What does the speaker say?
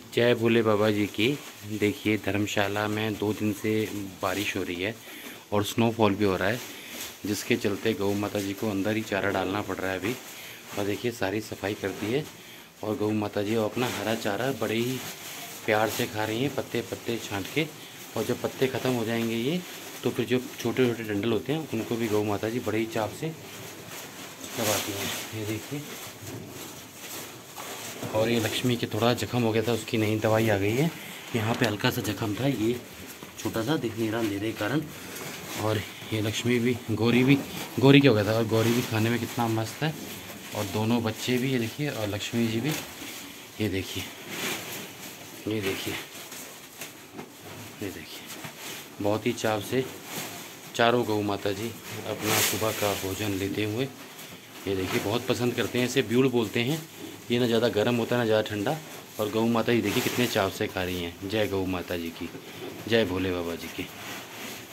जय भोले बाबा जी की। देखिए धर्मशाला में 2 दिन से बारिश हो रही है और स्नोफॉल भी हो रहा है, जिसके चलते गौ माता जी को अंदर ही चारा डालना पड़ रहा है अभी। और देखिए सारी सफाई कर दी है और गौ माता जी अपना हरा चारा बड़े ही प्यार से खा रही हैं, पत्ते पत्ते छांट के। और जब पत्ते ख़त्म हो जाएंगे ये, तो फिर जो छोटे छोटे डंडल होते हैं उनको भी गौ माता जी बड़े ही चाव से दबाती हैं। ये देखिए। और ये लक्ष्मी के थोड़ा जख्म हो गया था, उसकी नई दवाई आ गई है। यहाँ पे हल्का सा जख्म था, ये छोटा सा दिख नहीं रहा अंधेरे के कारण। और ये लक्ष्मी भी, गौरी क्या हो गया था, और गौरी भी खाने में कितना मस्त है। और दोनों बच्चे भी ये देखिए, और लक्ष्मी जी भी ये देखिए, ये देखिए, ये देखिए। बहुत ही चाव से चारों गौ माता जी अपना सुबह का भोजन लेते हुए, ये देखिए बहुत पसंद करते हैं। इसे ब्यूड़ बोलते हैं। ये ना ज़्यादा गर्म होता है ना ज़्यादा ठंडा। और गौ माता जी देखिए कितने चाव से खा रही हैं। जय गौ माता जी की, जय भोले बाबा जी की।